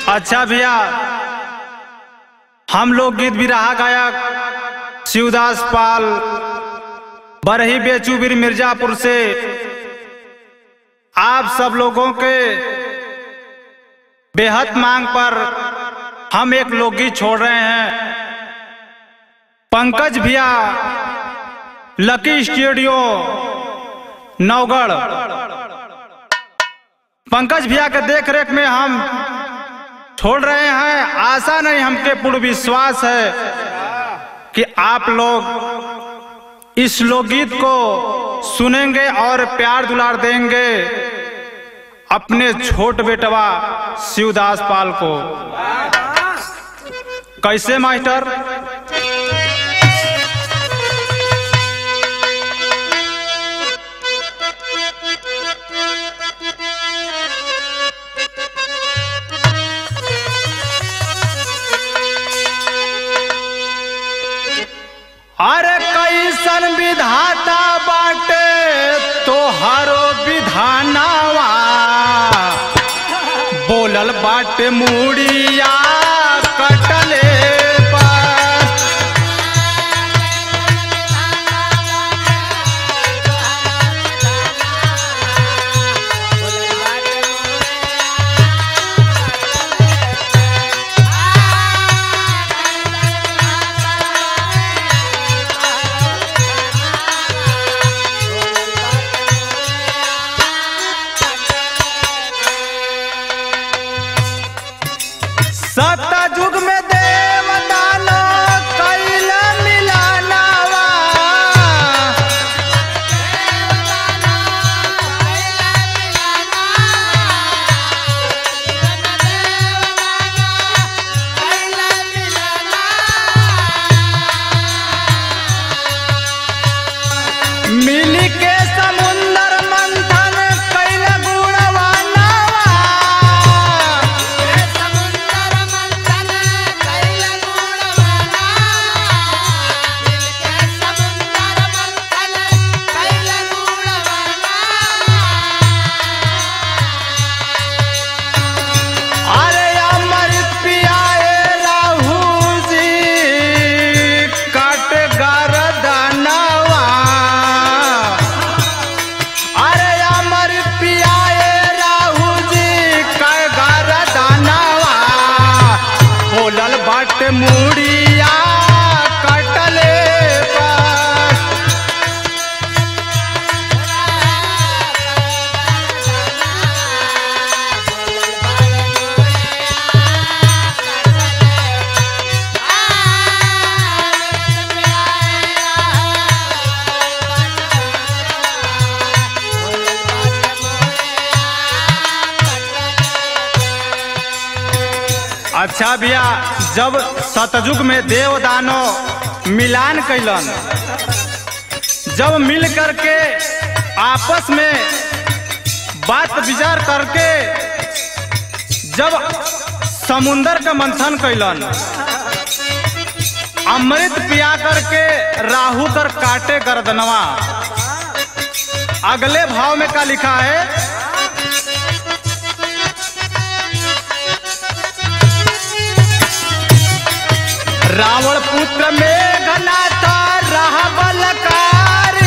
अच्छा भैया, हम लोग गीत बिरहा गायक शिवदास पाल बरही बेचूबीर मिर्जापुर से आप सब लोगों के बेहद मांग पर हम एक लोकगीत छोड़ रहे हैं। पंकज भैया लकी स्टूडियो नवगढ़, पंकज भैया के देख रेख में हम छोड़ रहे हैं। आशा नहीं, हमके पूर्ण विश्वास है कि आप लोग इस लोकगीत को सुनेंगे और प्यार दुलार देंगे अपने छोट बेटवा शिवदास पाल को। कैसे मास्टर? अरे कैसन विधाता बाटे तोहारो विधानावा, बोलल बाटे मुड़िया कटले पर। सतयुग में देवदानो कैल मिलानावा, मिली के समुंदर मंथन कैल गुणवानावा। मुड़िया कटले पर। अच्छा भैया, जब सतयुग में देव दानो मिलान कैलन, जब मिल करके आपस में बात विचार करके जब समुंदर का मंथन कैलन, अमृत पिया करके राहु कर काटे गर्दनवा। अगले भाव में क्या लिखा है? रावण पुत्र मेघनाथ रहा बलकारी,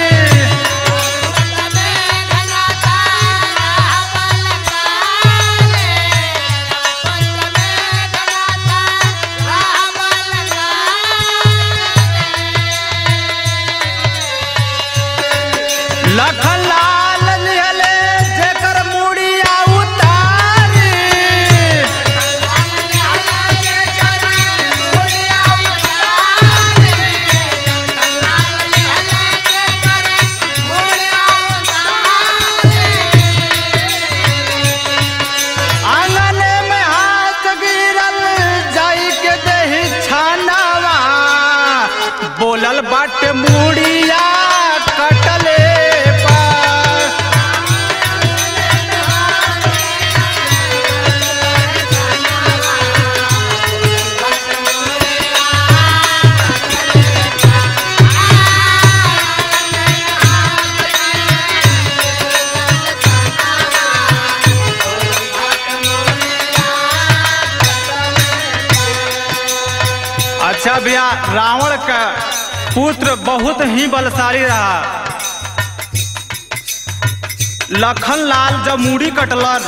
लखनलाल लिहले जेकर मुड़िया उतारी। बोलल बाट मुड़िया कटले पर। अच्छा भैया, रावण का पुत्र बहुत ही बलशाली रहा। लखन लाल जब मूड़ी कटलन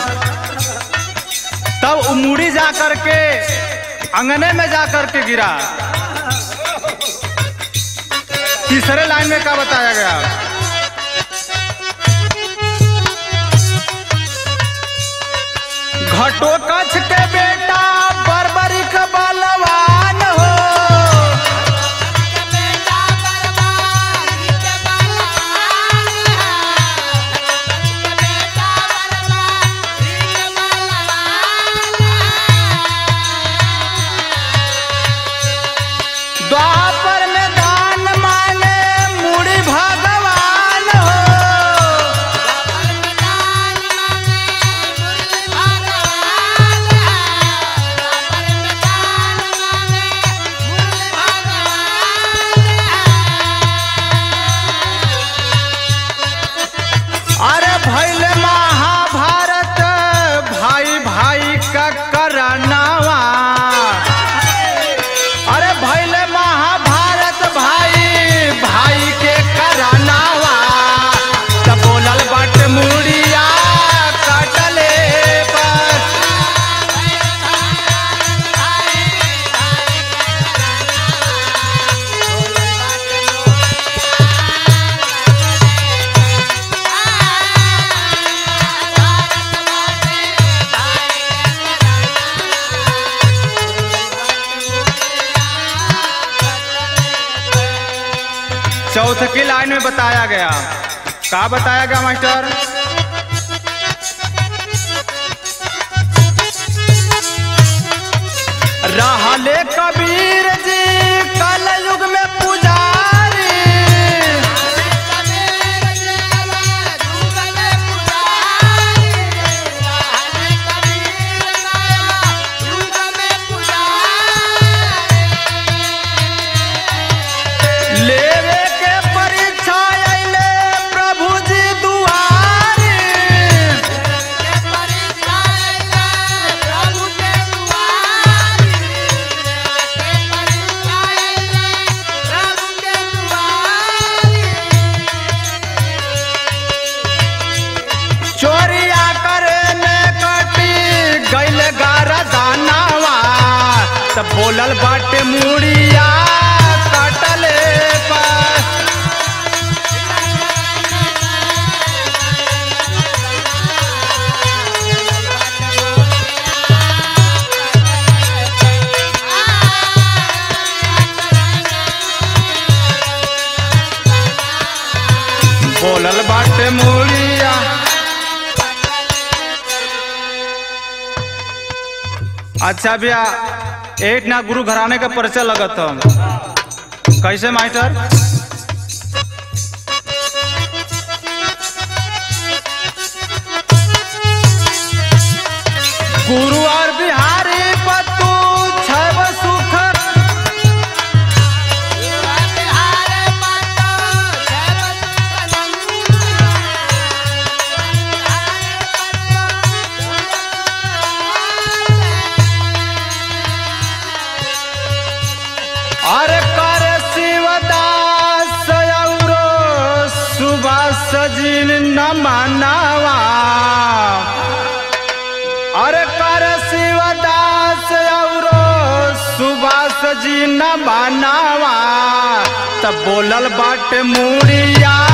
तब मूड़ी जा करके अंगने में जा करके गिरा। तीसरे लाइन में क्या बताया गया? घटोत्कच के बेटा बर्बरिक बलवान हो। द्वापर में दान मांगे मूड़ी भगवान हो। अरे भैले महाभारत भाई भाई का करनावा। अरे भैले महाभारत भाई भाई के करनावा। तब बोलल बट मुड़िया कटले पर। चौथ की लाइन में बताया गया, क्या बताया गया मास्टर? रहले कबीर जी कल युग में पुजारी। लेवे के परीक्षा अइले प्रभु जी दुआरी। चोरिया करे में कटी गइल गारा दानावा। तब बोलल बाटे मुड़िया कटले पर। बोलल बाटे मुड़िया। अच्छा भैया, एक ना गुरु घराने का परिचय लगत हम। कैसे मास्टर? गुरु और बिहारी पतू छब सुख। अरे कर शिवदास औरो सुभाष जी न मानावा। अरे कर शिवदास औरो सुभाष जी न मानावा। तब बोलल बाटे मुड़िया